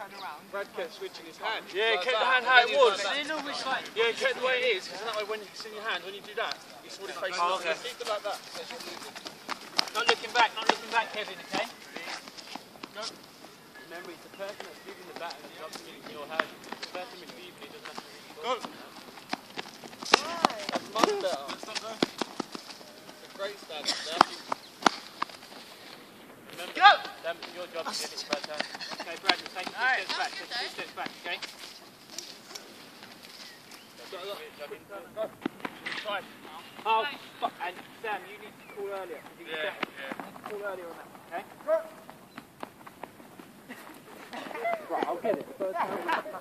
Brad kept switching his hand. Yeah, kept the hand how it was. Yeah, kept the way it is, because that way when it's in your hand, when you do that, you sort of face Oh, okay. Keep it like that. Not looking back, Kevin, okay? No. Remember, it's the person that's giving the bat and the job's in your hand. The person receiving it doesn't have to really go. That's much better. It's a great standard. Remember, that's your job to get it first hand. Okay, Brad, we'll take 2 steps back. Take 2 steps back, okay? Oh, fuck. And Sam, you need to call earlier. Call earlier on that, okay? Right, I'll get it. First time.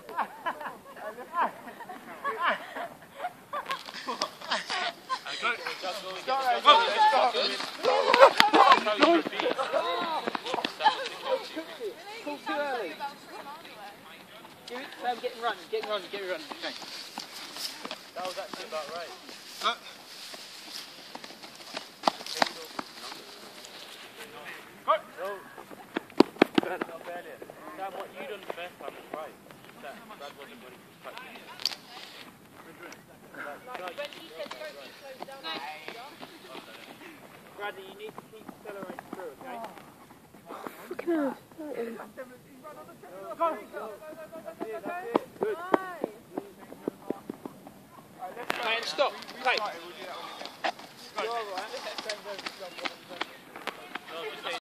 Call too early. Sam, get running. Okay. That was actually about right. Sam, what you done the best time is right. That Brad wasn't when he was practicing. Bradley, you need to keep accelerating through, okay? Good. And stop. Okay. You're all right.